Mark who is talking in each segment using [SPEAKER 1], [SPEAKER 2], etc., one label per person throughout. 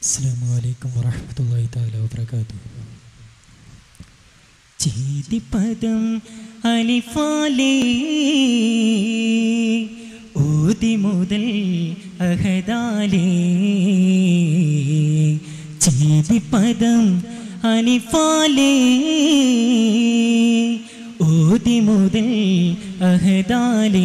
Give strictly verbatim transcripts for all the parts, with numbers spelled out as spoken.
[SPEAKER 1] അസ്സലാമുഅലൈക്കും വറഹ്മത്തുള്ളാഹി തആല വബറകാതുഹു. ചീതിപദം അലിഫാലേ ഓതി മുതൽ അഹദാലേ ചീതിപദം അലിഫാലേ ഓതി മുതൽ അഹദാലേ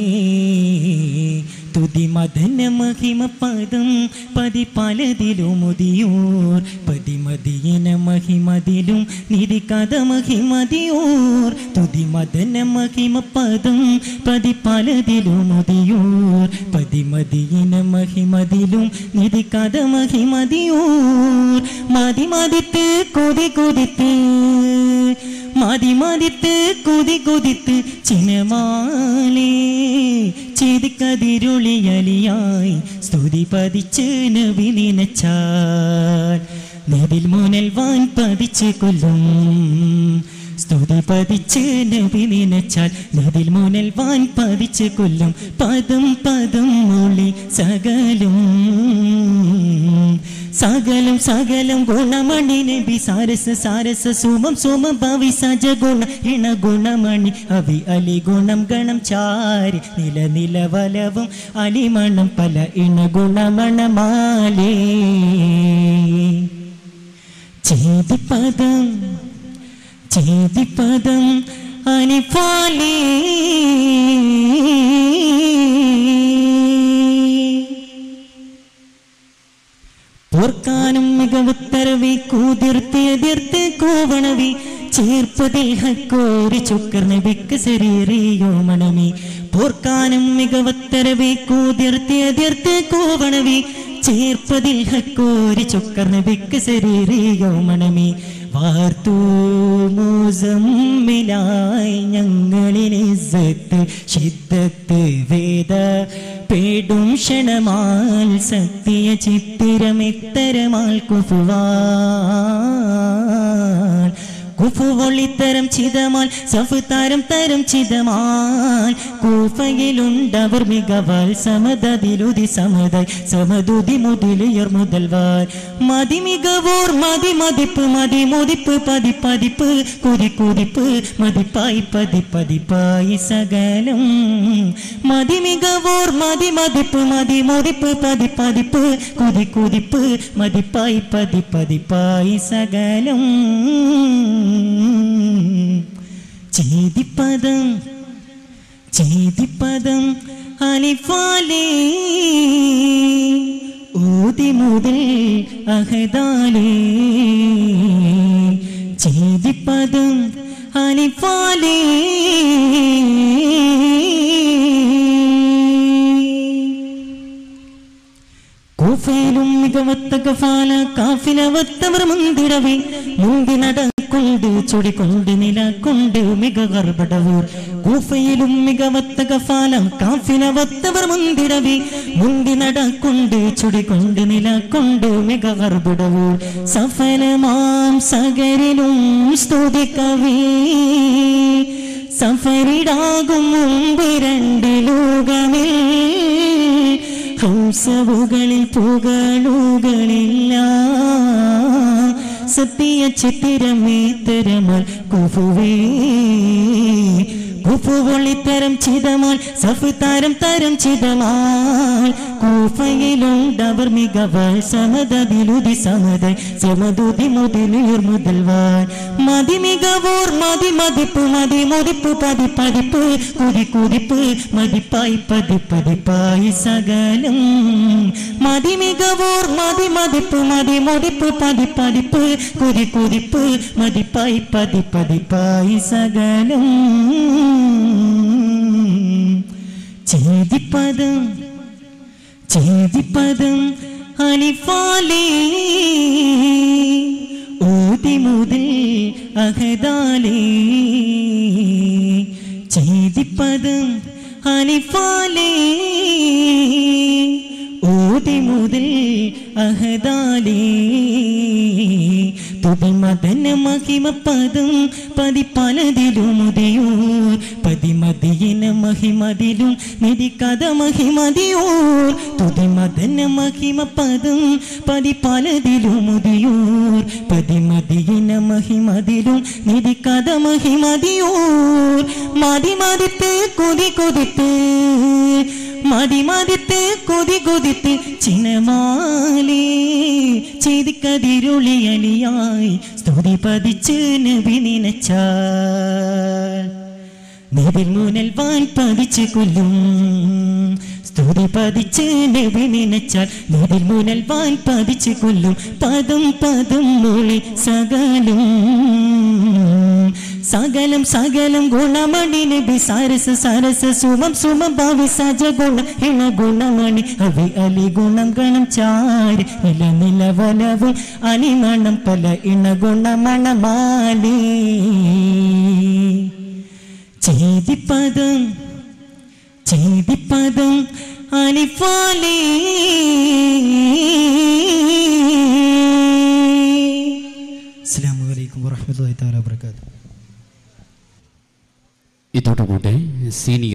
[SPEAKER 1] തുതി മദന മഹിമ പദം പതി പലതിലുമുതിയൂർ പതി മദിയന മഹിമതിലും നിധി കഥ മഹിമതിയൂർ തുതി മദന മഹിമ പദം പതി പലതിലുമുതിയൂർ പതി മദിയന മഹിമതിലും നിധി കഥ മഹിമതിയൂർ മതി മതിത്ത് കൊതി കൊതിത്ത് മതി മതിത്ത് കൊതി കൊതിത്ത് ചിനമാലേ ചെയ്തിക്കതിരുളിയലിയായി സ്തുതി പതിച്ച് നബി നിനച്ചാൽ നബിൽ മുനൽ വാൻ പതിച്ച് കൊല്ലും സ്തുതി പതിച്ച് നബി നിനച്ചാൽ നബിൽ മുനൽ വാൻ പതിച്ച് കൊല്ലും പദം പദം മൊഴി സകലും സകലം സകലം ഗുണമണി നബി സാരസ സാരസ സുമം സുമം ഭവി സജ ഗുണ ഇണ ഗുണമണി അവി അലി ഗുണം ഗണം ചാരി നില നില വലവും അലിമണം പല ഇണ ഗുണമണമാലേ ചേതിപദം ചേതിപദം അലിഫാലേ ഓർക്കാനും മികവുത്തരവി കൂതിർത്തി എതിർത്ത് കോവണവി ചേർപ്പതിൽ ഹക്കോരി ചുക്കർ നബിക്ക് ശരീറിയോ മണമി പോർക്കാനും മികവുത്തരവി കൂതിർത്തി എതിർത്ത് കോവണവി ചേർപ്പതിൽ ഹക്കോരി ചുക്കർ നബിക്ക് ശരീറിയോ മണമി വാർത്തു മുസമ്മിലായി ഞങ്ങളിനെ ഇസ്സത്ത് ശിദ്ദത്ത് വേദ പേടും ക്ഷണമാൽ സത്യ ചിത്തിരമെത്തരമാൽ കുഫുവാൽ കുഫുവൊളിത്തരം ചിതമാൽ സഫുതാരം തരം ചിതമാൽ കൂഫയിലുണ്ടവർ മികവാൽ സമതതിലുതി സമതായി സമതുതി മുതലുയർ മുതൽവാൽ മതി മികവോർ മതി മതിപ്പ് മതി മുതിപ്പ് പതി പതിപ്പ് കുതി കുതിപ്പ് മതിപ്പായി പതി പതിപ്പായി സകലം മതി മികവോർ മതി മതിപ്പ് മതി മുതിപ്പ് പതി പതിപ്പ് കുതി കുതിപ്പ് മതിപ്പായി പതി പതിപ്പായി സകലം ചേതിപദം ചേതിപദം അലിഫാലേ ഓതി മുതൽ അഹദാലേ ചേതിപദം അലിഫാലേ കൂഫയിലും മികവത്ത കഫാല കാഫിലവത്തവർ മുന്തിടവേ മുന്തിനട കൊണ്ട് ചൊടികൊണ്ട് നില കൊണ്ട് മിക ഗർഭടവൂർ കൂഫയിലും മികവത്ത കഫാലം കാഫിലവത്തവർ മുന്തിടവി മുന്തി നടക്കൊണ്ട് ചുടികൊണ്ട് നില കൊണ്ട് മിക ഗർഭടവൂർ സഫലമാം സകരിലും സ്തുതിക്കവേ സഫരിടാകും മുമ്പ് രണ്ട് ലോകമേ ഹംസവുകളിൽ പുകളുകളില്ല സത്യ ചിത്തിരമേത്തരമാൽ കുഫുവേ കുഫുവൊളിത്തരം ചിതമാൽ സഫുതാരം തരം ചിതമാൽ കൂഫയിലുണ്ടവർ മികവാൽ സമതതിലുതി സമതായി സമതുതി മുതലുയർ മുതൽവാൽ മതി മികവോർ മതി മതിപ്പ് മതി മുതിപ്പ് പതി പതിപ്പ് കുതി കുതിപ്പ് മതിപ്പായി പതി പതിപ്പായി സകലം മതി മികവോർ മതി മതിപ്പ് മതി മുതിപ്പ് പതി പതിപ്പ് കുതി കുതിപ്പ് മതിപ്പായി പതി പതിപ്പായി സകലം ചേതിപദം ചേതിപദം അലിഫാലേ ഓതി മുതൽ അഹദാലേ ചേതിപദം അലിഫാലേ തുതി മുതൽ അഹദാലേ തുതി മദന മഹിമ പദം പതി പലതിലും ഉദയൂർ പതി മതിയിന മഹിമതിലും നിധി കഥ മഹിമതിയൂർ തുതി മദന മഹിമ പദം പതി പലതിലും ഉദയൂർ പതി മതിയിന മഹിമതിലും നിധി കഥ മഹിമതിയൂർ മതി മതിത്ത് കൊതി കൊതിത്ത് മതി മതിത്ത് കൊതി കൊതിത്ത് ചിനമാലേ ചെയ്തിക്കതിരുളിയലിയായി സ്തുതി പതിച്ച് നബി നിനച്ചാൽ നിതിൽ മുനൽ വാൻ പതിച്ച് കൊല്ലും സ്തുതി പതിച്ച് നബി നിനച്ചാൽ നിതിൽ മുനൽ വാൻ പതിച്ച് കൊല്ലും പദം പദം മൊഴി സകലും സകലം സകലം ഗുണമണി നബി സാരസ സാരസ സുമം സുമം ഭാവി സജ ഗുണ ഇണ ഗുണമണി അവി അലി ഗുണം ഗണം ചാരി നില നില വലവും അനിമണം പല ഇണ ഗുണമണമാലി ചെയ്തിപ്പദം ചെയ്തിപ്പദം അലിഫാലി അസ്സലാമു അലൈക്കും വറഹ്മത്തുള്ളാഹി തആല വബറകാതുഹു.
[SPEAKER 2] ഇതോടുകൂടെ സീനിയർ